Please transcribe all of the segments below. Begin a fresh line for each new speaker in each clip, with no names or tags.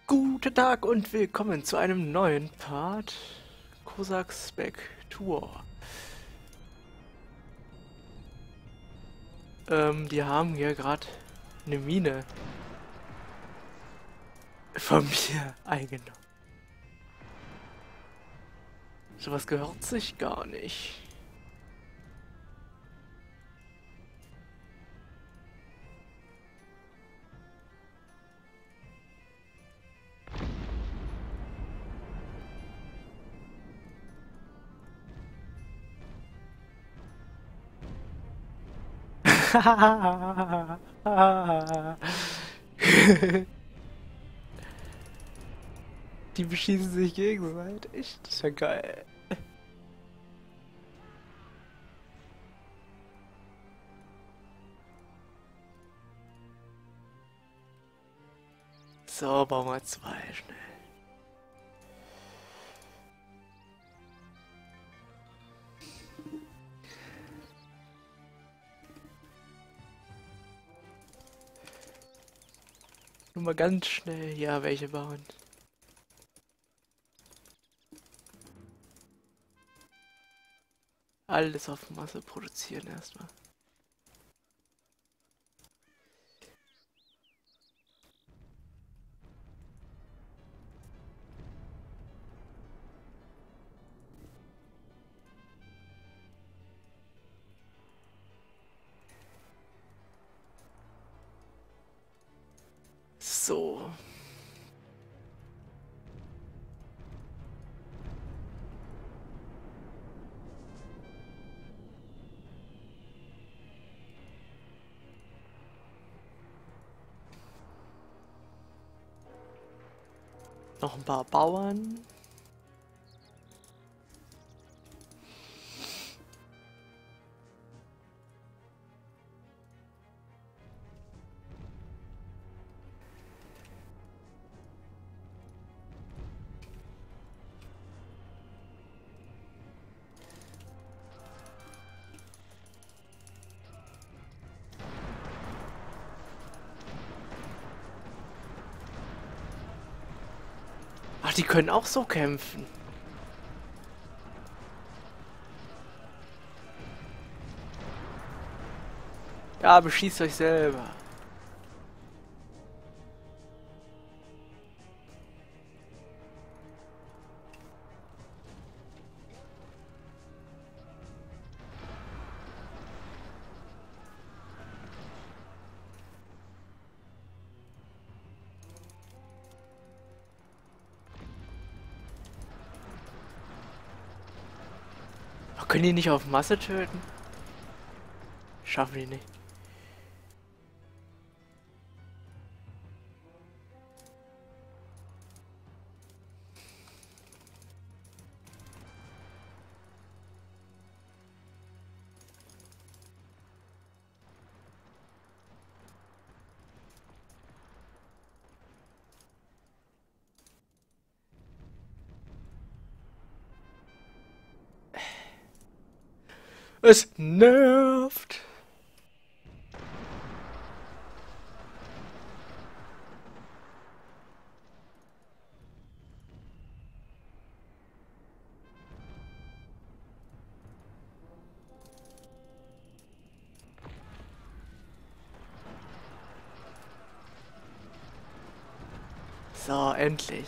Guten Tag und willkommen zu einem neuen Part Cossacks Back to War. Die haben hier gerade eine Mine von mir eingenommen. Sowas gehört sich gar nicht. Die beschießen sich gegenseitig. Das ist ja geil. So, bauen wir zwei schnell. Nur mal ganz schnell hier welche bauen. Alles auf Masse produzieren erstmal. So. Noch ein paar Bauern. Ach, die können auch so kämpfen. Ja, beschießt euch selber. Ach, können die nicht auf Masse töten? Schaffen die nicht. Es nervt. So, endlich.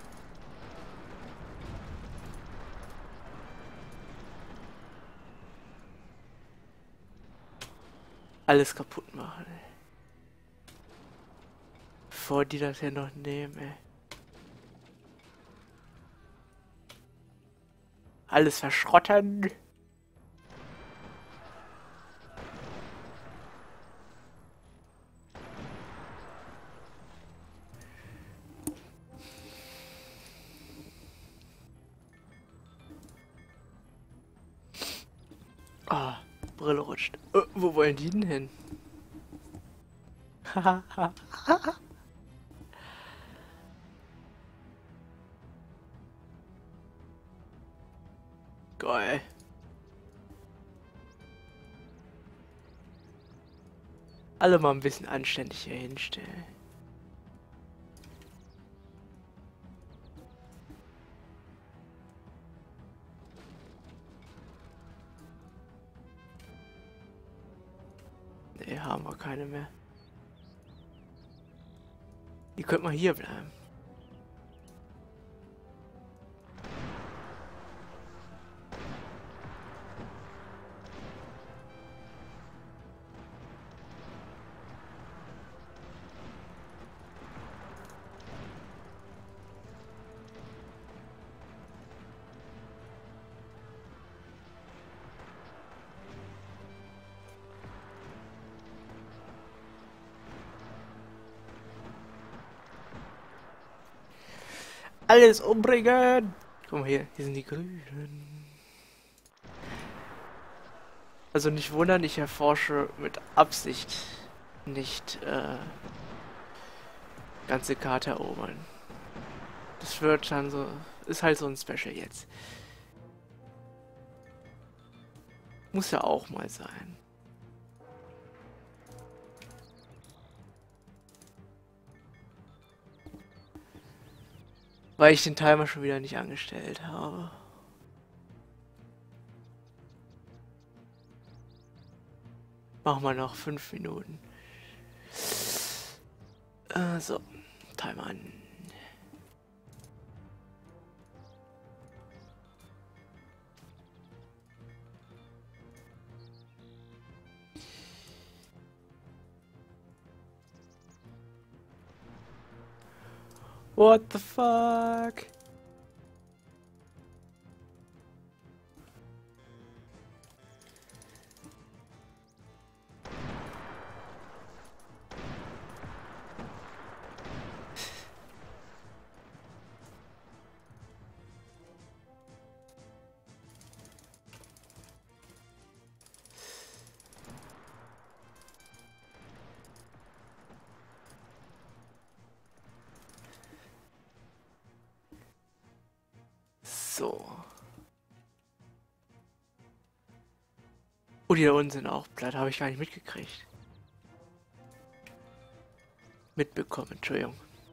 Alles kaputt machen, ey. Bevor die das hier noch nehmen, ey. Alles verschrotten. Ah, Brille rutscht. Wo wollen die denn hin? Geil. Alle mal ein bisschen anständig hier hinstellen. Ne, haben wir keine mehr. Die könnte mal hier bleiben. Alles umbringen! Guck mal hier sind die Grünen. Also nicht wundern, ich erforsche mit Absicht nicht ganze Karte erobern. Das wird dann so, ist halt so ein Special jetzt. Muss ja auch mal sein. Weil ich den Timer schon wieder nicht angestellt habe. Machen wir noch 5 Minuten. So, Timer an. What the fuck? So. Oh, die da unten sind auch platt, habe ich gar nicht mitgekriegt. Mitbekommen, Entschuldigung.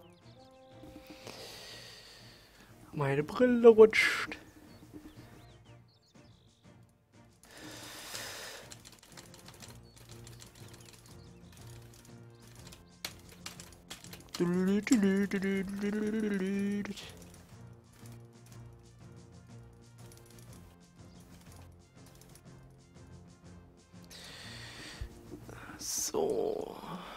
Meine Brille rutscht. So.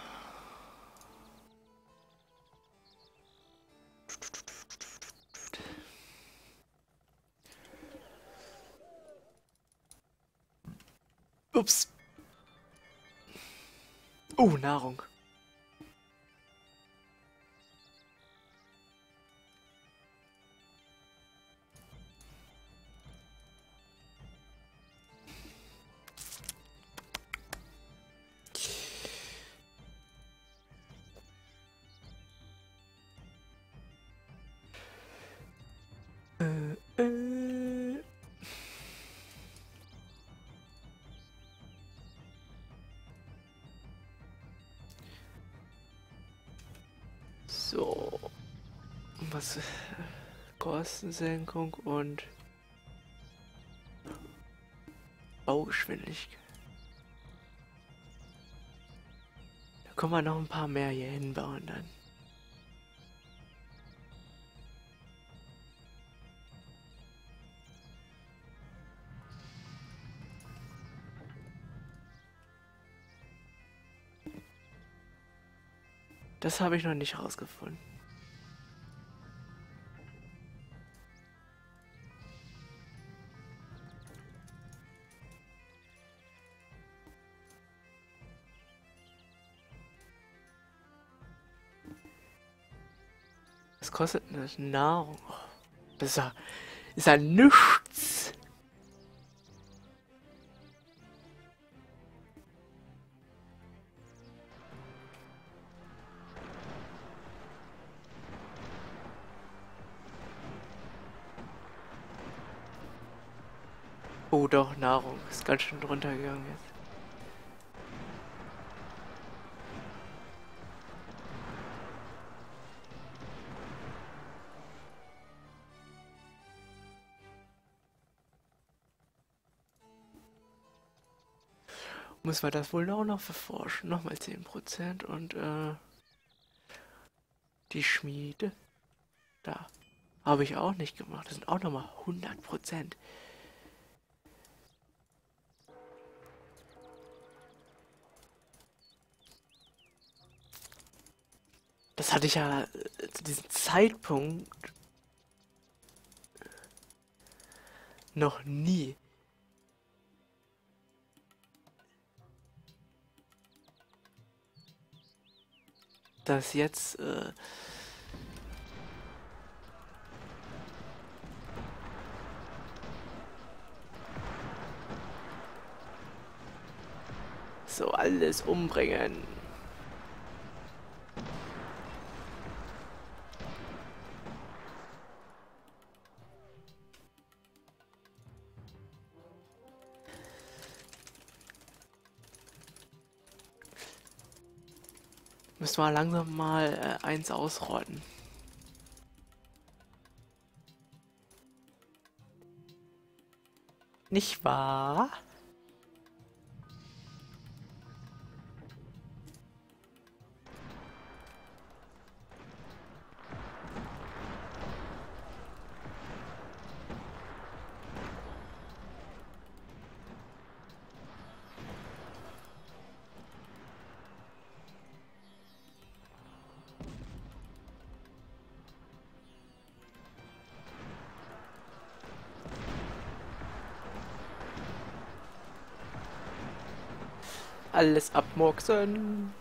Ups. Oh, Nahrung. Äh. So. Was? Kostensenkung und Baugeschwindigkeit. Da können wir noch ein paar mehr hier hinbauen dann. Das habe ich noch nicht rausgefunden. Was kostet denn das? Nahrung? Oh, das ist ja nichts. Oh doch, Nahrung ist ganz schön runtergegangen jetzt. Müssen wir das wohl auch noch verforschen. Nochmal 10% und die Schmiede. Da. Habe ich auch nicht gemacht. Das sind auch nochmal 100%. Das hatte ich ja zu diesem Zeitpunkt noch nie. Dass jetzt so alles umbringen. Müssen wir langsam mal eins ausrotten. Nicht wahr? Alles abmurksen.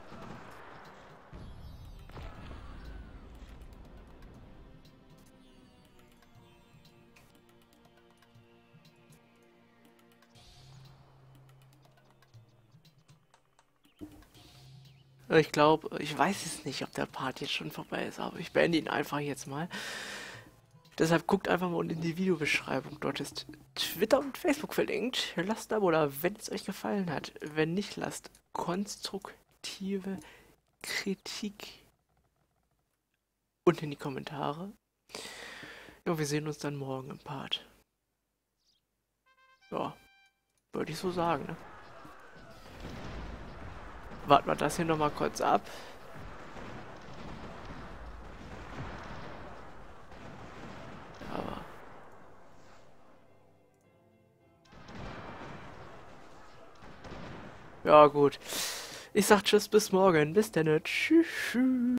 Ich glaube, ich weiß es nicht, ob der Part jetzt schon vorbei ist, aber ich beende ihn einfach jetzt mal. Deshalb guckt einfach mal unten in die Videobeschreibung. Dort ist Twitter und Facebook verlinkt. Lasst ein Abo da, wenn es euch gefallen hat. Wenn nicht, lasst konstruktive Kritik unten in die Kommentare. Ja, wir sehen uns dann morgen im Part. Ja, würde ich so sagen, ne? Warten wir das hier nochmal kurz ab. Aber ja, gut. Ich sag Tschüss, bis morgen. Bis dann. Tschüss.